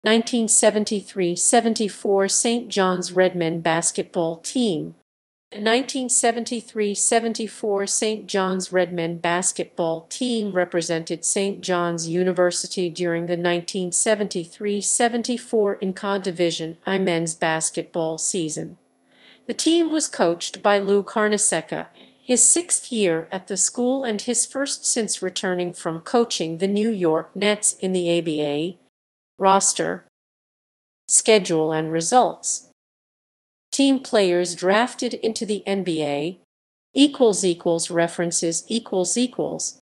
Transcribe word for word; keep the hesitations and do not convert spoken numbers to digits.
nineteen seventy-three seventy-four Saint John's Redmen basketball team. nineteen seventy-three seventy-four Saint John's Redmen basketball team represented Saint John's University during the nineteen seventy-three seventy-four N C A A Division I men's basketball season. The team was coached by Lou Carnesecca, his sixth year at the school and his first since returning from coaching the New York Nets in the A B A. Roster, schedule and results. Team players drafted into the N B A equals equals references equals equals